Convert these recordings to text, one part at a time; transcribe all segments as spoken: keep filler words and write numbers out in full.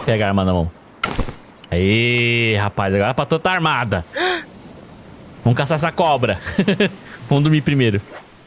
Pega a arma na mão. Aí, rapaz, agora a patroa tá armada. Vamos caçar essa cobra. Vamos dormir primeiro.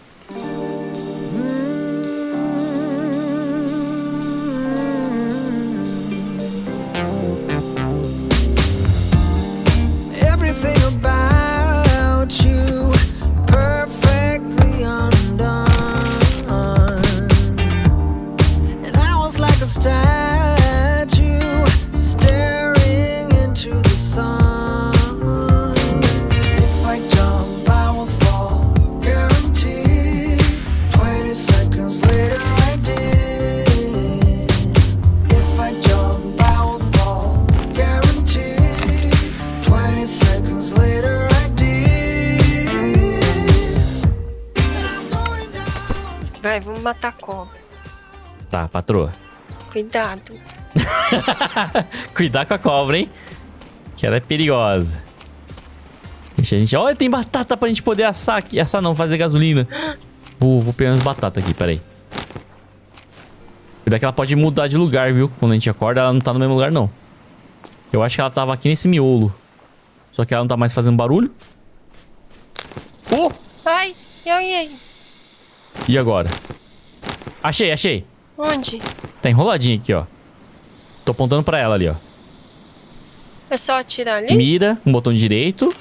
Vai, vamos matar a cobra. Tá, patroa. Cuidado. Cuidar com a cobra, hein? Que ela é perigosa. Deixa a gente... Olha, tem batata pra gente poder assar aqui. Assar não, fazer gasolina. Vou, vou pegar umas batatas aqui, peraí. Cuidado que ela pode mudar de lugar, viu? Quando a gente acorda, ela não tá no mesmo lugar, não. Eu acho que ela tava aqui nesse miolo. Só que ela não tá mais fazendo barulho. Oh! Ai, eu e aí? E agora? Achei, achei. Onde? Tá enroladinha aqui, ó. Tô apontando pra ela ali, ó. É só atirar ali? Mira com o botão direito.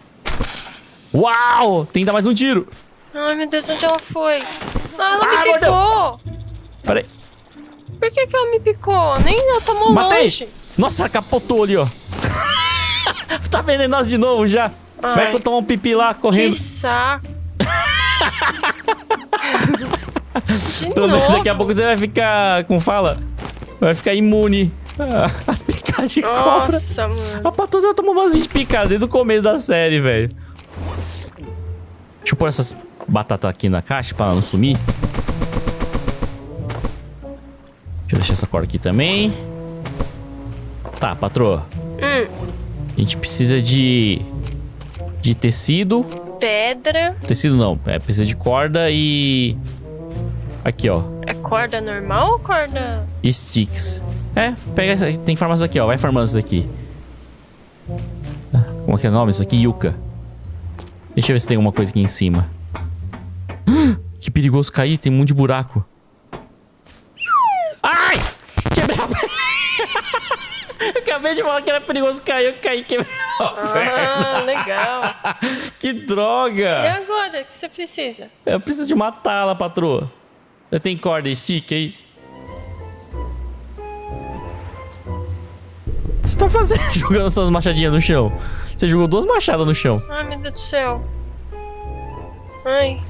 Uau! Tem que dar mais um tiro. Ai, meu Deus, onde ela foi? Ah, ela Ah, me picou. Peraí. Por que que ela me picou? Nem ela tomou Matei. longe. Nossa, capotou ali, ó. Tá venenosa de novo já. Ai. Vai que eu tomar um pipi lá correndo. Que saco. De Pelo menos novo. daqui a pouco você vai ficar, como fala? Vai ficar imune às picadas de cobra. Nossa, mano. A patroa já tomou umas vinte picadas desde o começo da série, velho. Deixa eu pôr essas batatas aqui na caixa pra não sumir. Deixa eu deixar essa corda aqui também. Tá, patroa. Hum. A gente precisa de... De tecido. Pedra. Tecido não, é, precisa de corda e... Aqui, ó. É corda normal ou corda... E sticks. É, pega, tem farmácia aqui, ó. Vai farmando isso daqui. Como é que é o nome isso aqui? Yucca. Deixa eu ver se tem alguma coisa aqui em cima. Que perigoso cair, tem um monte de buraco. Ai! Quebrei a perna. Acabei de falar que era perigoso cair, eu caí e quebrei a perna. Ah, legal. Que E droga! agora, o que você precisa? Eu preciso de matá-la, patroa. Você tem corda e stick aí? O que você tá fazendo? Jogando suas machadinhas no chão. Você jogou duas machadas no chão. Ai, meu Deus do céu. Ai.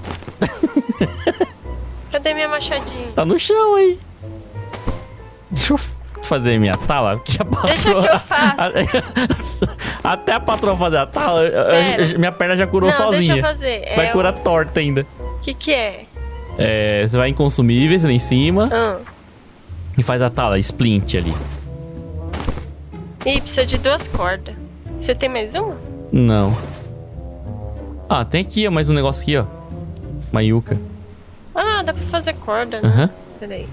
Cadê minha machadinha? Tá no chão aí. Deixa eu fazer minha tala. Que a patroa... Deixa que eu faço. Até a patroa fazer a tala, eu- eu- minha perna já curou Não, sozinha. deixa eu fazer. Vai É curar torta ainda. O que que é? É, você vai em consumíveis lá em cima Ah. e faz a tala, splint ali. Ih, precisa de duas cordas. Você tem mais uma? Não. Ah, tem aqui, ó, mais um negócio aqui, ó. Uma yuca. Ah, dá pra fazer corda, né? Aham. Peraí.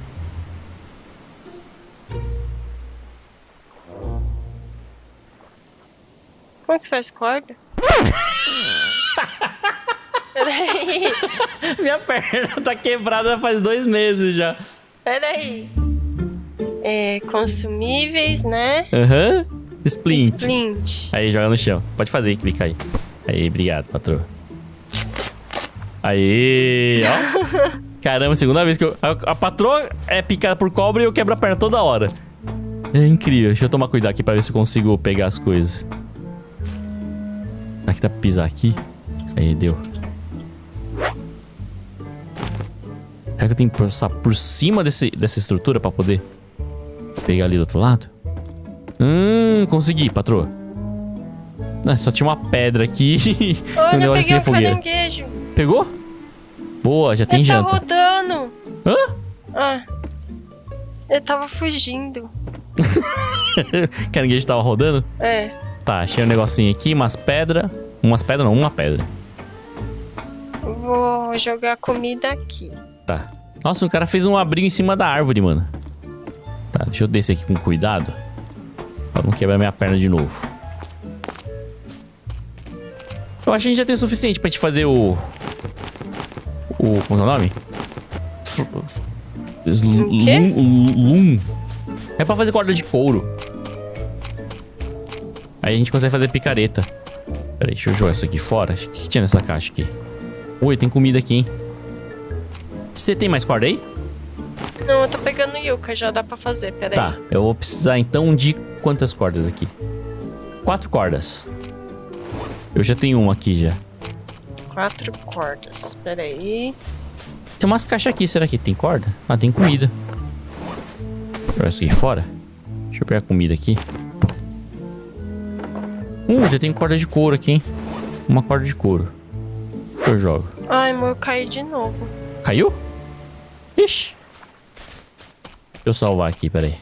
Como que faz corda? Peraí. Minha perna tá quebrada faz dois meses já. Peraí. É, consumíveis, né? Aham. Splint. Splint. Aí, joga no chão. Pode fazer, clica aí. Aí, obrigado, patroa. Aí, ó. Caramba, segunda vez que eu... A, a patroa é picada por cobra e eu quebro a perna toda hora. É incrível. Deixa eu tomar cuidado aqui pra ver se eu consigo pegar as coisas. Será que dá pra pisar aqui? Aí, deu. Será que eu tenho que passar por cima desse, dessa estrutura pra poder pegar ali do outro lado? Hum, consegui, patroa. Ah, só tinha uma pedra aqui. Olha, eu negócio peguei sem um fogueira. caranguejo. Pegou? Boa, já tem Ele tá janta. rodando. Hã? Ah. Ele tava fugindo. Caranguejo tava rodando? É. Tá, achei um negocinho aqui, umas pedras. Umas pedras não, uma pedra. Vou jogar comida aqui. Tá. Nossa, o cara fez um abrigo em cima da árvore, mano. Tá, deixa eu descer aqui com cuidado. Pra não quebrar minha perna de novo. Eu acho que a gente já tem o suficiente pra gente fazer o... O... Como é o nome? O quê? Lum. É pra fazer corda de couro. Aí a gente consegue fazer picareta. Pera aí, deixa eu jogar isso aqui fora. O que tinha nessa caixa aqui? Oi, tem comida aqui, hein? Você tem mais corda aí? Não, eu tô pegando yuca, já dá pra fazer, pera Tá, aí. eu vou precisar então de quantas cordas aqui? Quatro cordas. Eu já tenho uma aqui já. Quatro cordas, pera aí. Tem umas caixas aqui, será que tem corda? Ah, tem comida. Vou jogar isso aqui fora. Deixa eu pegar a comida aqui. Uh, já tem corda de couro aqui, hein? Uma corda de couro. Eu jogo. Ai, amor, eu caí de novo. Caiu? Ixi. Deixa eu salvar aqui, peraí.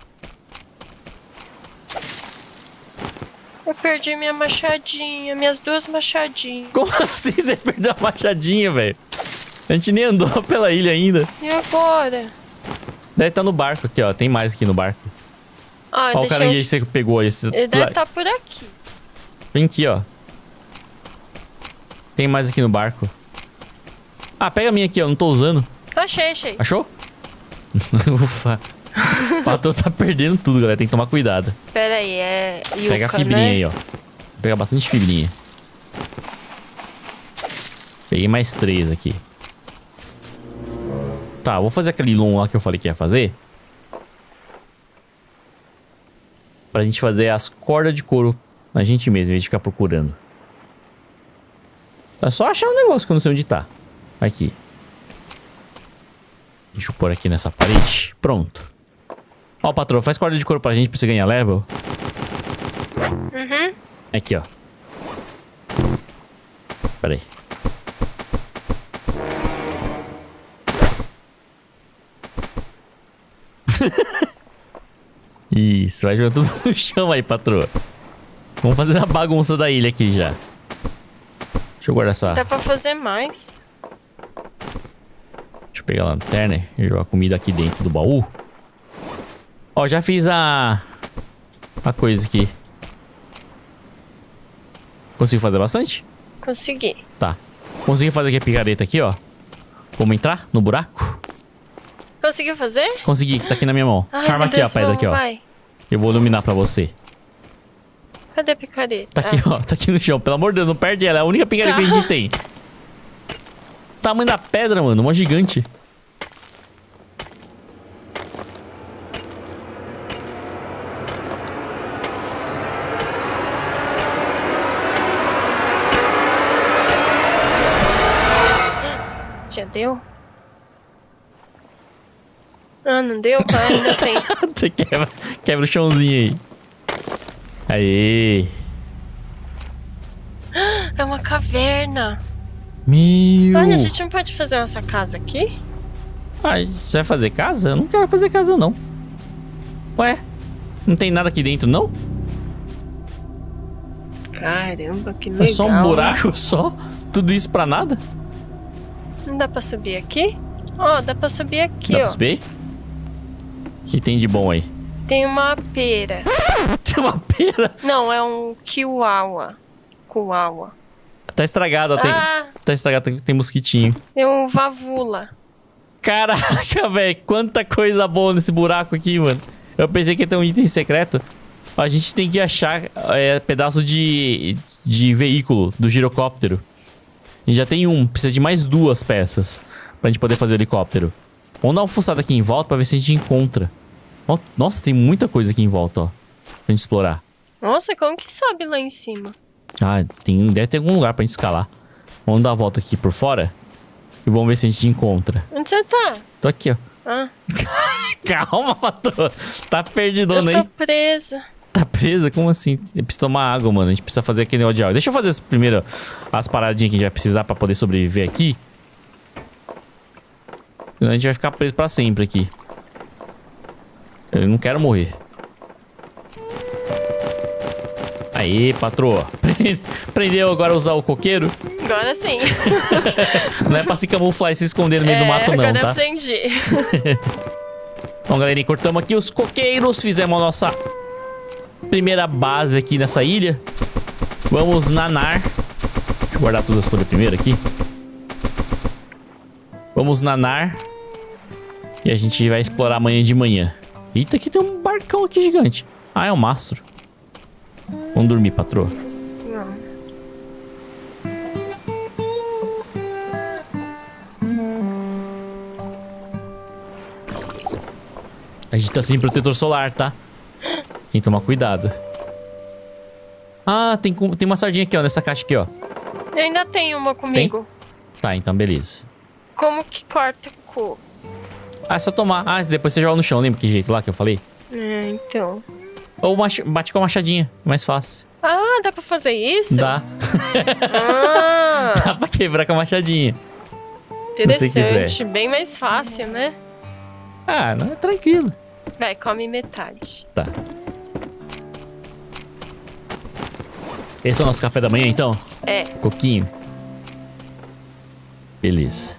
Eu perdi minha machadinha, minhas duas machadinhas. Como assim você perdeu a machadinha, velho? A gente nem andou pela ilha ainda. E agora? Deve estar no barco aqui, ó. Tem mais aqui no barco. Ah, Olha o deixa caranguejo eu... que você pegou aí. Você... Ele deve estar por aqui. Vem aqui, ó. Tem mais aqui no barco. Ah, pega a minha aqui, ó. Não tô usando. Achei, achei. Achou? Ufa. O patrão tá perdendo tudo, galera. Tem que tomar cuidado. Pera aí, é yuca, Pega a fibrinha né? aí, ó. Vou pegar bastante fibrinha. Peguei mais três aqui. Tá, vou fazer aquele long lá que eu falei que ia fazer. Pra gente fazer as cordas de couro na gente mesmo, em vez de ficar procurando. É só achar um negócio que eu não sei onde tá. Aqui. Deixa eu pôr aqui nessa parede. Pronto. Ó, patrão, faz corda de couro pra gente pra você ganhar level. Uhum. Aqui, ó. Pera aí. Isso, vai jogar tudo no chão aí, patroa. Vamos fazer a bagunça da ilha aqui já. Deixa eu guardar essa... Dá pra fazer mais. Deixa eu pegar a lanterna e jogar a comida aqui dentro do baú. Ó, já fiz a... A coisa aqui. Conseguiu fazer bastante? Consegui. Tá. Consegui fazer aqui a picareta aqui, ó. Vamos entrar no buraco? Conseguiu fazer? Consegui, tá aqui na minha mão. Ai, Arma meu aqui, Deus, ó, pedra vamos, aqui, ó. vai. Eu vou iluminar pra você. Cadê a picareta? Tá aqui, Ah. ó. Tá aqui no chão. Pelo amor de Deus, não perde ela. É a única picareta Tá. que a gente tem. Tamanho da pedra, mano. Uma gigante. Já deu? Ah, não deu? Ah, ainda tem. Você quebra, quebra o chãozinho aí. Aê. É uma caverna. Meu. Olha, a gente não pode fazer nossa casa aqui? Ah, você vai fazer casa? Eu não quero fazer casa, não. Ué? Não tem nada aqui dentro, não? Caramba, que legal. É só um buraco, só? Tudo isso pra nada? Não dá pra subir aqui? Ó, dá pra subir aqui, Dá ó. pra subir? O que tem de bom aí? Tem uma pera. Tem uma pera? Não, é um kiwawa. Kuawa. Tá estragada, ó, tem, Ah, tá estragada, tem, tem mosquitinho. é um vavula. Caraca, velho, quanta coisa boa nesse buraco aqui, mano. Eu pensei que ia ter um item secreto. Ó, a gente tem que achar é, pedaço de, de veículo do girocóptero. A gente já tem um, precisa de mais duas peças pra gente poder fazer o helicóptero. Vamos dar uma fuçada aqui em volta pra ver se a gente encontra. Ó, nossa, tem muita coisa aqui em volta, ó. Pra gente explorar. Nossa, como que sobe lá em cima? Ah, tem, deve ter algum lugar pra gente escalar. Vamos dar a volta aqui por fora e vamos ver se a gente encontra. Onde você tá? Tô aqui, ó. Ah, Calma, patroa. Tá perdidona eu tô aí. preso. Tá presa? Como assim? Eu preciso tomar água, mano. A gente precisa fazer aquele negócio de água. Deixa eu fazer as, primeiro as paradinhas que a gente vai precisar pra poder sobreviver aqui. Senão a gente vai ficar preso pra sempre aqui. Eu não quero morrer. Aí, patroa. Aprendeu agora a usar o coqueiro? Agora sim. Não é pra se camuflar e se esconder no meio do mato, não, agora eu tá? aprendi. Bom, galerinha, cortamos aqui os coqueiros. Fizemos a nossa primeira base aqui nessa ilha. Vamos nanar. Deixa eu guardar todas as folhas primeiro aqui. Vamos nanar. E a gente vai explorar amanhã de manhã. Eita, aqui tem um barcão aqui gigante. Ah, é um mastro. Vamos dormir, patroa. Não. A gente tá sem protetor solar, tá? Tem que tomar cuidado. Ah, tem, tem uma sardinha aqui, ó. Nessa caixa aqui, ó. Eu ainda tenho uma comigo. Tem? Tá, então beleza. Como que corta o cu? Ah, é só tomar. Ah, depois você joga no chão. Lembra que jeito lá que eu falei? É, então. Ou mach... bate com a machadinha. É mais fácil. Ah, dá pra fazer isso? Dá. Ah, Dá pra quebrar com a machadinha. interessante. Bem mais fácil, né? Ah, não, é tranquilo. Vai, come metade. Tá. Esse é o nosso café da manhã, então? É. Coquinho. Beleza.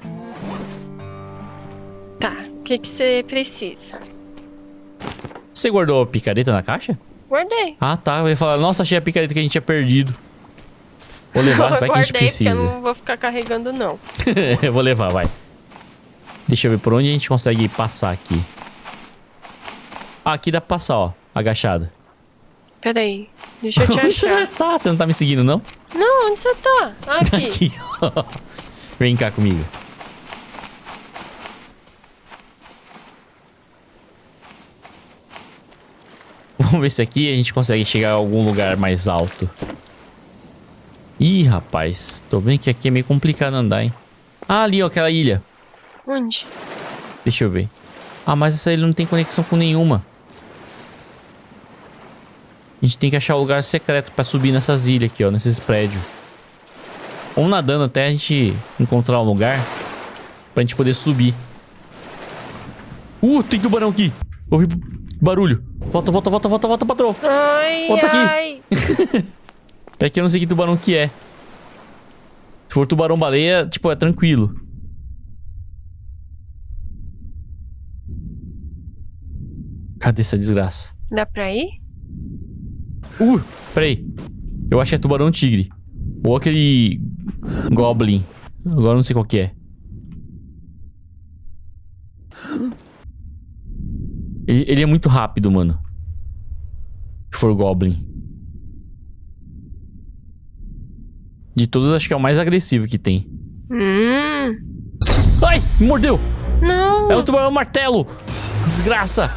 Tá. O que que você precisa? Você guardou a picareta na caixa? Guardei. Ah, tá. Eu ia falar, nossa, achei a picareta que a gente tinha perdido. Vou levar, vai que a gente Guardei porque eu precisa. não vou ficar carregando, não. Eu vou levar, vai. Deixa eu ver por onde a gente consegue passar aqui. Ah, aqui dá pra passar, ó. Agachado. Peraí. Deixa eu te Onde você achar. tá? Você não tá me seguindo, não? Não, onde você tá? Aqui. Aqui, ó. Vem cá comigo. Vamos ver se aqui a gente consegue chegar a algum lugar mais alto. Ih, rapaz. Tô vendo que aqui é meio complicado andar, hein? Ah, ali, ó, aquela ilha. Onde? Deixa eu ver. Ah, mas essa ilha não tem conexão com nenhuma. A gente tem que achar um lugar secreto pra subir nessas ilhas aqui, ó. Nesses prédios. Ou nadando até a gente encontrar um lugar pra gente poder subir. Uh, tem tubarão aqui. Ouvi barulho. Volta, volta, volta, volta, volta, patrão. Ai, Volta aqui. ai. É que eu não sei que tubarão que é. Se for tubarão-baleia, tipo, é tranquilo. Cadê essa desgraça? Dá pra ir? Uh, peraí. Eu acho que é tubarão-tigre. Ou aquele Goblin. Agora eu não sei qual que é. Ele, ele é muito rápido, mano. Se for Goblin. De todos, acho que é o mais agressivo que tem. Hum. Ai, me mordeu. Não. É o tubarão martelo. Desgraça.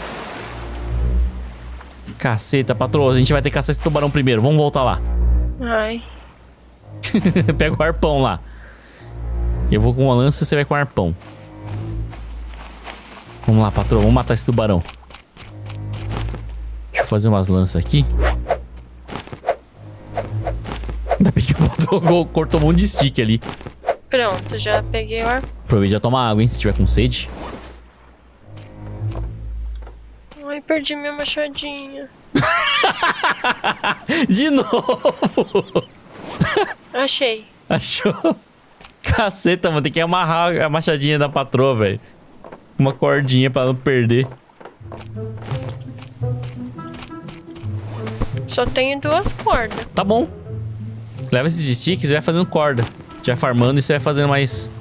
Caceta, patroa. A gente vai ter que caçar esse tubarão primeiro. Vamos voltar lá. Ai. Pega o arpão lá. Eu vou com uma lança e você vai com o arpão. Vamos lá, patroa. Vamos matar esse tubarão. Deixa eu fazer umas lanças aqui. Ainda bem que o patroa cortou um monte de stick ali. Pronto, já peguei o ar. Aproveita já tomar água, hein? Se tiver com sede. Ai, perdi minha machadinha. De novo. Achei. Achou? Caceta, mano. Tem que amarrar a machadinha da patroa, velho. Uma cordinha pra não perder. Só tenho duas cordas. Tá bom. Leva esses sticks e vai fazendo corda. Já farmando e você vai fazendo mais.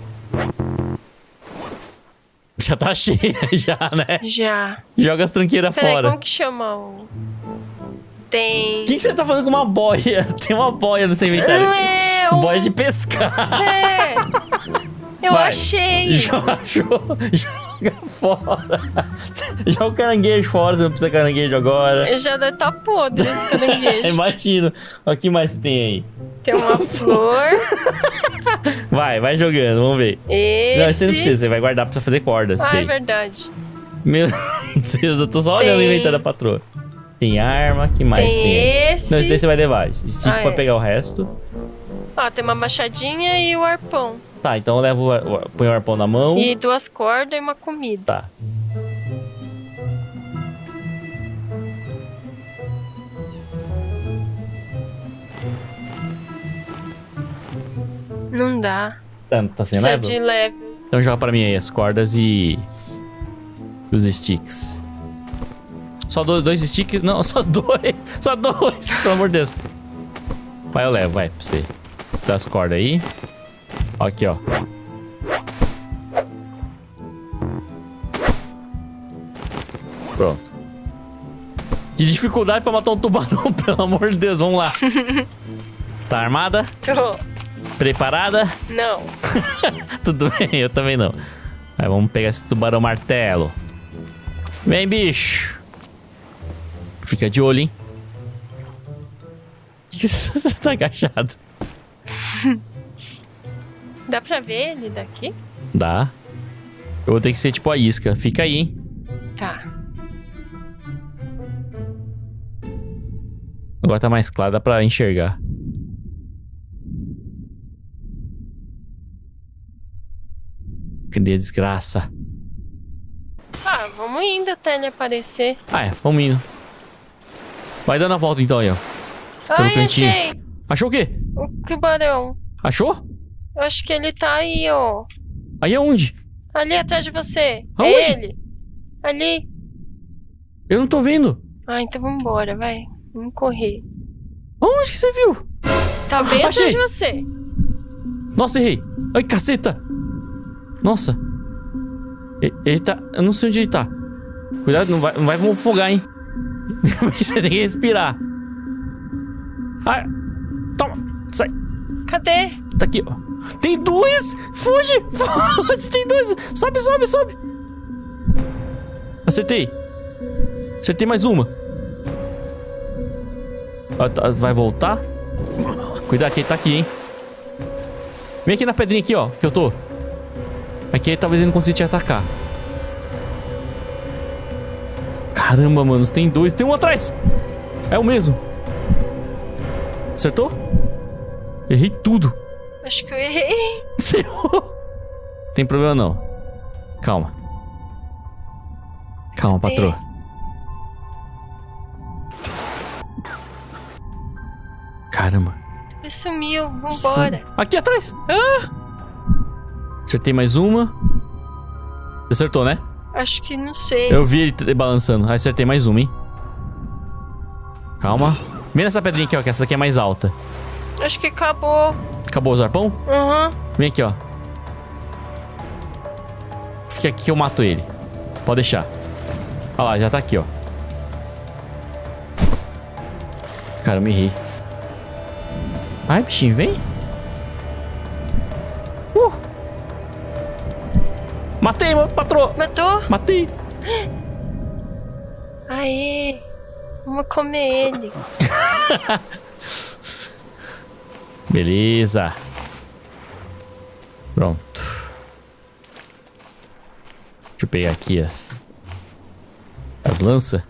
Já tá cheia, já, né? Já. Joga as tranqueiras Peraí, fora. como que chama o... Tem... O que, que você tá fazendo com uma boia? Tem uma boia no seu inventário. Não é o... Boia de pescar. É. Eu Vai. achei. Joga, joga fora. Joga o caranguejo fora, você não precisa de caranguejo agora. Já deve estar podre esse caranguejo. Imagino. O que mais você tem aí? Tem uma flor. Vai, vai jogando, vamos ver. Esse. Não, você não precisa, você vai guardar pra fazer cordas. Ah, tem. é verdade. Meu Deus, eu tô só olhando Tem. o inventário da patroa. Tem arma, que mais Tem tem? aí? esse. Não, esse daí você vai levar. Stick Ah, pra é. pegar o resto. Ó, tem uma machadinha e o arpão. Tá, então eu levo o, ar- o, põe o arpão na mão. E duas cordas e uma comida. Tá. Não dá. Tá, tá sem Precisa leva? de leve. Então joga pra mim aí as cordas e... os sticks. Só dois, dois sticks? Não, só dois. Só dois, pelo amor de Deus. Vai, eu levo, vai, pra você. Tá as cordas aí. Aqui, ó. Pronto. Que dificuldade pra matar um tubarão, pelo amor de Deus. Vamos lá. Tá armada? Tô. Preparada? Não. Tudo bem, eu também não. Aí vamos pegar esse tubarão martelo. Vem, bicho. Fica de olho, hein? Você tá agachado. Dá pra ver ele daqui? Dá. Eu vou ter que ser tipo a isca. Fica aí, hein? Tá. Agora tá mais claro, dá pra enxergar. Cadê a desgraça? Ah, vamos indo até ele aparecer. Ah, é, vamos indo. Vai dando a volta então aí, ó. Ai, cantinho. achei. Achou o quê? O tubarão. Achou? Eu acho que ele tá aí, ó. Aí aonde? Ali atrás de você. Aonde? É ele. Ali. Eu não tô vendo. Ah, então vambora, vai. Vamos correr. Aonde que você viu? Tá bem Achei. atrás de você. Nossa, errei. Ai, caceta. Nossa. Ele, ele tá... Eu não sei onde ele tá. Cuidado, não vai, não vai me afogar, hein. Você tem que respirar. Ai. Toma. Sai. Cadê? Tá aqui, ó. Tem dois. Fuge. Fuge. Tem dois. Sobe, sobe, sobe. Acertei. Acertei mais uma. Vai voltar? Cuidado que ele tá aqui, hein. Vem aqui na pedrinha aqui, ó. Que eu tô. Aqui talvez ele não consiga te atacar. Caramba, mano. Tem dois. Tem um atrás. É o mesmo. Acertou? Errei tudo. Acho que eu errei. Você errou. Tem problema não. Calma. Calma, patroa. Caramba. Ele sumiu. Vambora. Aqui atrás. Ah, Acertei mais uma. Você acertou, né? acho que não sei. Eu vi ele balançando. Aí acertei mais uma, hein? Calma. Vem nessa pedrinha aqui, ó, que essa daqui é mais alta. Acho que acabou. Acabou o zarpão? Aham. Vem aqui, ó. Fica aqui que eu mato ele. Pode deixar. Olha lá, já tá aqui, ó. Cara, eu me errei. Ai, bichinho, vem. Uh! Matei, meu patrão. Matou? Matei. Aê. Vamos comer ele. Beleza. Pronto. Deixa eu pegar aqui as, as lanças.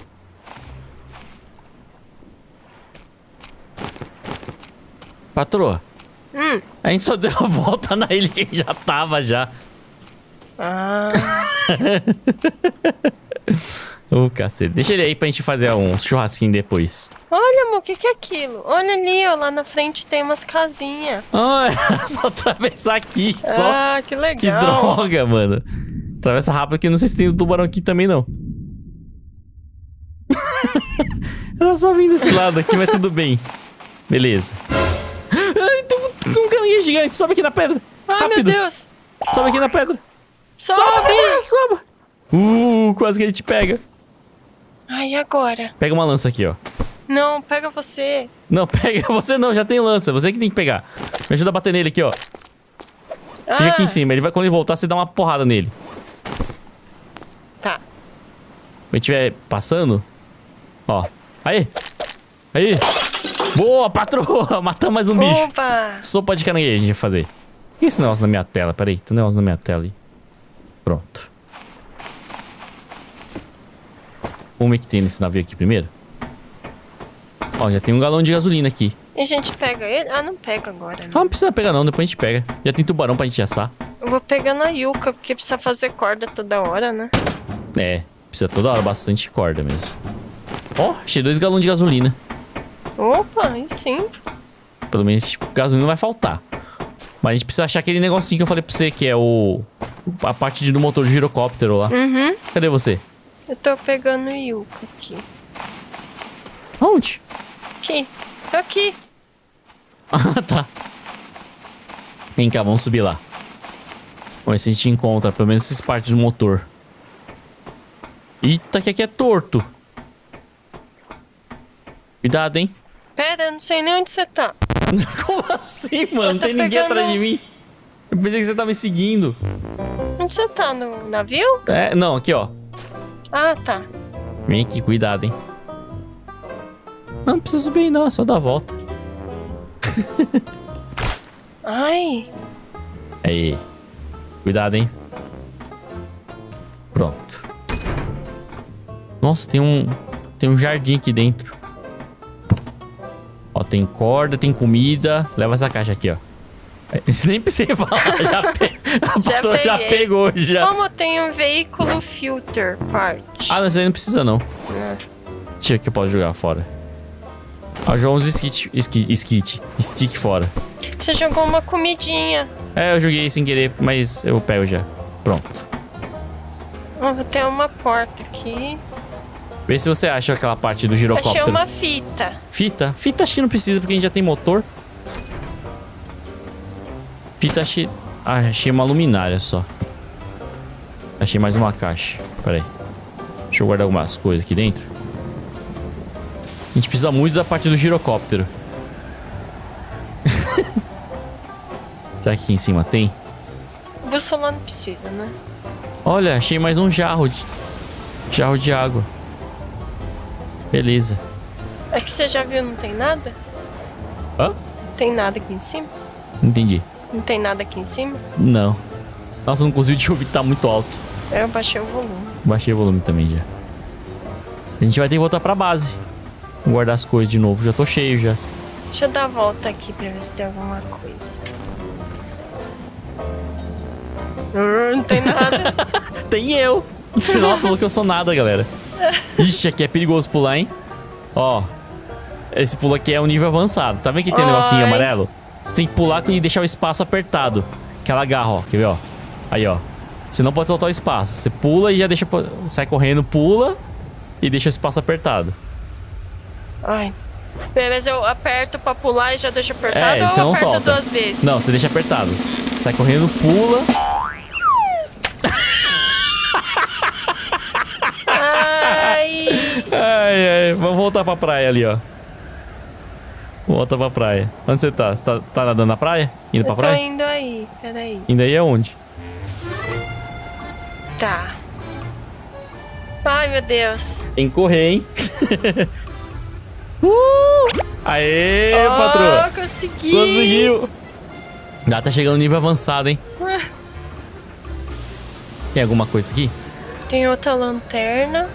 Patroa, Hum. a gente só deu a volta na ilha que já tava já. Ah. Ô, cacete. Deixa ele aí pra gente fazer um churrasquinho depois. Olha, amor, o que, que é aquilo? Olha ali, ó. Lá na frente tem umas casinhas. Ah, é só atravessar aqui. Só. Ah, que legal. Que droga, mano. Atravessa rápido que não sei se tem o tubarão aqui também, não. Era só vir desse lado aqui, mas tudo bem. Beleza. Ai, tem um, um caranguejo gigante. Sobe aqui na pedra. Ai, Rápido. meu Deus. Sobe aqui na pedra. Sobe. Sobe, sobe. Uh, quase que ele te pega. Ai, e agora? Pega uma lança aqui, ó. Não, pega você. Não, pega você não, já tem lança. Você que tem que pegar. Me ajuda a bater nele aqui, ó. Ah, Fica aqui em cima. Ele vai, quando ele voltar, você dá uma porrada nele. tá. Quando ele estiver passando. Ó. Aí. Aí. Boa, patroa. Matamos mais um bicho. Opa. Sopa de caranguejo a gente vai fazer. O que é esse negócio na minha tela? Pera aí, tem um negócio na minha tela aí. Pronto. Vamos ver o que tem nesse navio aqui primeiro. Ó, já tem um galão de gasolina aqui. E a gente pega ele? Ah, não pega agora, né? Ah, não precisa pegar não, depois a gente pega. Já tem tubarão pra gente assar. Eu vou pegar na Yuka, porque precisa fazer corda toda hora, né? É, precisa toda hora bastante corda mesmo. Ó, achei dois galões de gasolina. Opa, aí sim. Pelo menos tipo, gasolina não vai faltar. Mas a gente precisa achar aquele negocinho que eu falei pra você, que é o... a parte do motor do girocóptero lá. Uhum. Cadê você? Eu tô pegando o Yuka aqui. Onde? Aqui. Tô aqui. Ah, tá. Vem cá, vamos subir lá. Vamos ver se a gente encontra pelo menos essas partes do motor. Eita, que aqui é torto. Cuidado, hein? Pera, eu não sei nem onde você tá. Como assim, mano? Não tô tem ninguém pegando- atrás de mim. Eu pensei que você tava me seguindo. Onde você tá? No navio? É, não, aqui, ó. Ah, tá. Vem aqui, cuidado, hein? Não, não precisa subir aí, não. É só dar a volta. Ai. Aí. Cuidado, hein? Pronto. Nossa, tem um... Tem um jardim aqui dentro. Ó, tem corda, tem comida. Leva essa caixa aqui, ó. Você nem precisa falar. Já pe... A Já patroa já peguei. pegou, já. Como tem um veículo filter part? Ah, mas aí não precisa, não. Ah. Deixa eu ver que eu posso jogar fora. Ó, jogar uns skit, skit, skit, stick fora. Você jogou uma comidinha. É, eu joguei sem querer, mas eu pego já. Pronto. Ó, tem uma porta aqui. Vê se você acha aquela parte do girocóptero. Achei uma fita. Fita? Fita acho que não precisa, porque a gente já tem motor. Fita achei... Ah, achei uma luminária só. Achei mais uma caixa. Pera aí. Deixa eu guardar algumas coisas aqui dentro. A gente precisa muito da parte do girocóptero. Será que aqui em cima tem? Bússola não precisa, né? Olha, achei mais um jarro de... Jarro de água. Beleza. É que você já viu, não tem nada? Hã? Não tem nada aqui em cima? Não entendi. Não tem nada aqui em cima? Não. Nossa, não consigo te ouvir, tá muito alto. Eu baixei o volume. Baixei o volume também já. A gente vai ter que voltar pra base. Guardar as coisas de novo. Já tô cheio já. Deixa eu dar a volta aqui pra ver se tem alguma coisa. Hum, não tem nada. Tem eu. Nossa, falou que eu sou nada, galera. Ixi, aqui é perigoso pular, hein? Ó. Esse pulo aqui é um nível avançado. Tá vendo que tem um negocinho Ai. amarelo? Você tem que pular e deixar o espaço apertado. Que ela agarra, ó. Quer ver, ó? Aí, ó. Você não pode soltar o espaço. Você pula e já deixa... Sai correndo, pula e deixa o espaço apertado. Ai. Mas eu aperto pra pular e já deixo apertado, É, ou você eu não aperto solta. duas vezes? Não, você deixa apertado. Sai correndo, pula. Ai. Ai, ai. Vamos voltar pra praia ali, ó. Volta pra praia. Onde você tá? Você tá, tá nadando na praia? Indo pra Eu tô praia? indo aí, peraí. Indo aí aonde? Tá. Ai, meu Deus. Tem que correr, hein? uh! Aê, Oh, patroa! consegui. Conseguiu! Já tá chegando no nível avançado, hein? Ah, Tem alguma coisa aqui? tem outra lanterna.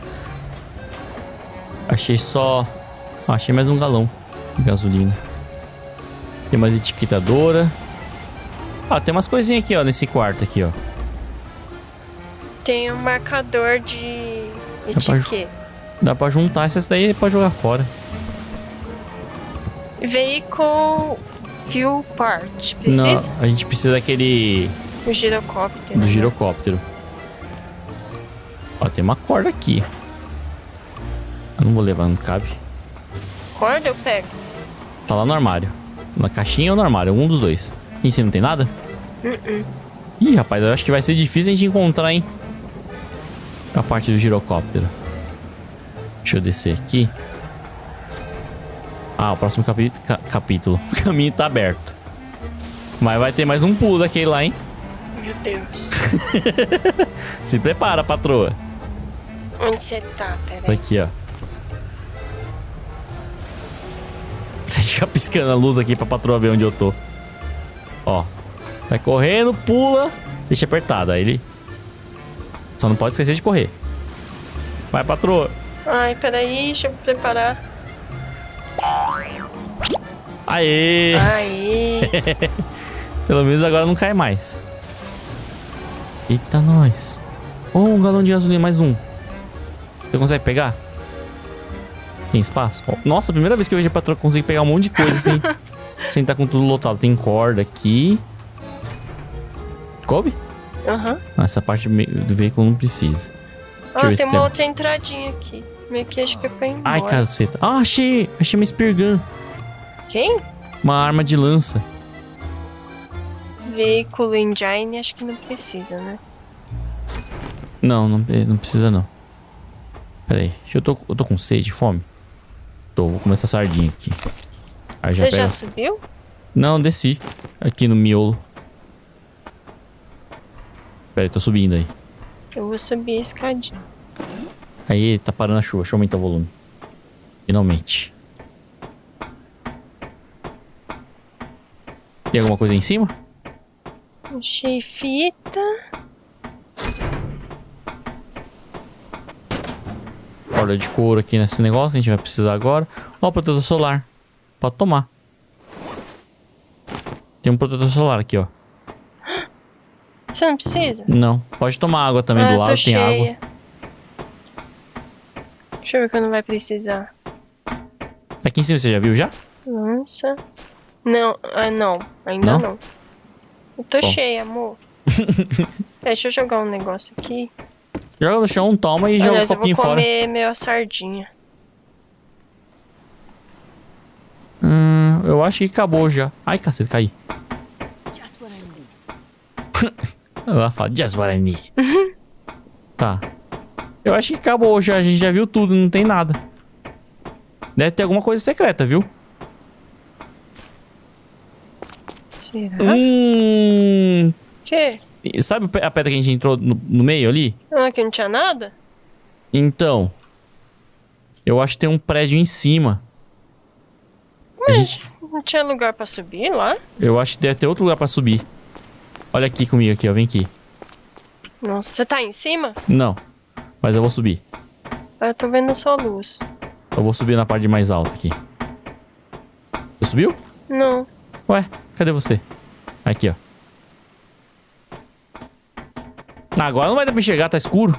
Achei só... Ah, achei mais um galão de gasolina. Tem mais etiquetadora. Ah, tem umas coisinhas aqui, ó, nesse quarto aqui, ó. Tem um marcador de pra- etiqueta. Dá pra juntar essas daí pra jogar fora. Veículo fuel part. Precisa? Não, a gente precisa daquele... O girocóptero. Do girocóptero. Ó, tem uma corda aqui. Eu não vou levar, não cabe. Corda eu pego. Tá lá no armário. Na caixinha ou no armário, algum dos dois. Em cima não tem nada? Uh-uh. Ih, rapaz, eu acho que vai ser difícil a gente encontrar, hein? A parte do girocóptero. Deixa eu descer aqui. Ah, o próximo capítulo, ca capítulo. O caminho tá aberto. Mas vai ter mais um pulo daquele lá, hein? Meu Deus. Se prepara, patroa. Onde você tá? Peraí. Aqui, ó. Deixa piscando a luz aqui pra patroa ver onde eu tô. Ó. Vai correndo, pula. Deixa apertado. Aí ele... Só não pode esquecer de correr. Vai, patroa. Ai, peraí, deixa eu me preparar. Aê! Aí. Pelo menos agora não cai mais. Eita, nós. Oh, um galão de gasolina, mais um. Você consegue pegar? Tem espaço? Oh, nossa, primeira vez que eu vejo a patroa conseguir pegar um monte de coisa assim. Sem estar com tudo lotado. Tem corda aqui. Coube? Aham. Ah, essa parte do veículo não precisa. Ah, eu ver tem se uma outra entradinha aqui. Meio que acho que é pra ir embora. Ai, caceta. Ah, achei. Achei uma Spear Gun. Quem? Uma arma de lança. Veículo engine, acho que não precisa, né? Não, não, não precisa não. Pera aí. Eu tô, eu tô com sede, fome. Tô, vou comer essa sardinha aqui. Aí Você já, já pega... subiu? Não, desci. Aqui no miolo. Pera aí, tô subindo aí. Eu vou subir a escadinha. Aí, tá parando a chuva. Deixa eu aumentar o volume. Finalmente. Tem alguma coisa aí em cima? Achei fita. Corda de couro aqui nesse negócio que a gente vai precisar agora. Ó, protetor solar. Pode tomar. Tem um protetor solar aqui, ó. Você não precisa? Não. Pode tomar água também ah, do lado, tô tem cheia. água. Deixa eu ver que eu não vai precisar. Aqui em cima você já viu já? Nossa. Não, ah, não. Ainda não. Não? Eu tô Bom. cheia, amor. Deixa eu jogar um negócio aqui. Joga no chão, toma e joga o Aliás, eu vou copinho fora. comer meio a sardinha. Hum, eu acho que acabou já. Ai, cacete, caí. Ela fala, just what I need. Tá. Eu acho que acabou já. A gente já viu tudo, não tem nada. Deve ter alguma coisa secreta, viu? Será? Hum. Que? Sabe a pedra que a gente entrou no, no meio ali? Ah, que não tinha nada? Então. Eu acho que tem um prédio em cima. A Mas gente- não tinha lugar pra subir lá? Eu acho que deve ter outro lugar pra subir. Olha aqui comigo, aqui, ó. Vem aqui. Nossa, você tá em cima? Não. Mas eu vou subir. Ah, eu tô vendo só luz. Eu vou subir na parte mais alta aqui. Você subiu? Não. Ué, cadê você? Aqui, ó. Ah, agora não vai dar pra enxergar, tá escuro.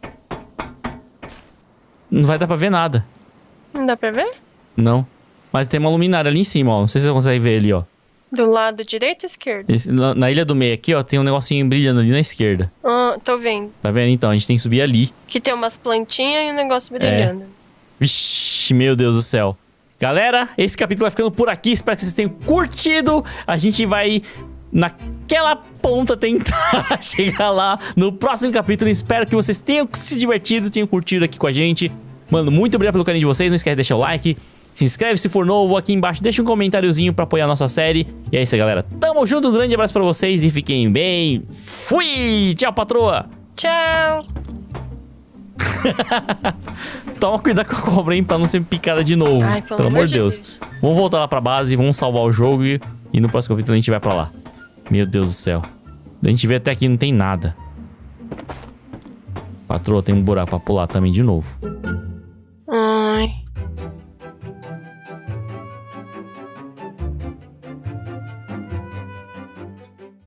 Não vai dar pra ver nada. Não dá pra ver? Não. Mas tem uma luminária ali em cima, ó. Não sei se você consegue ver ali, ó. Do lado direito ou esquerdo? Esse- na, na ilha do meio aqui, ó, tem um negocinho brilhando ali na esquerda. Ah, tô vendo. Tá vendo? Então, a gente tem que subir ali. Que tem umas plantinhas e um negócio brilhando. Vixe, meu Deus do céu. Galera, esse capítulo vai ficando por aqui. Espero que vocês tenham curtido. A gente vai naquela ponta tentar chegar lá no próximo capítulo. Espero que vocês tenham se divertido, tenham curtido aqui com a gente. Mano, muito obrigado pelo carinho de vocês. Não esquece de deixar o like. Se inscreve se for novo aqui embaixo. Deixa um comentáriozinho pra apoiar a nossa série. E é isso aí, galera. Tamo junto. Um grande abraço pra vocês e fiquem bem. Fui! Tchau, patroa! Tchau! Toma cuidado com a cobra, hein, pra não ser picada de novo. Ai, pelo, amor de Deus. Deus. Vamos voltar lá pra base, vamos salvar o jogo e, e no próximo capítulo a gente vai pra lá. Meu Deus do céu. A gente vê até aqui não tem nada. Patroa, tem um buraco pra pular também de novo.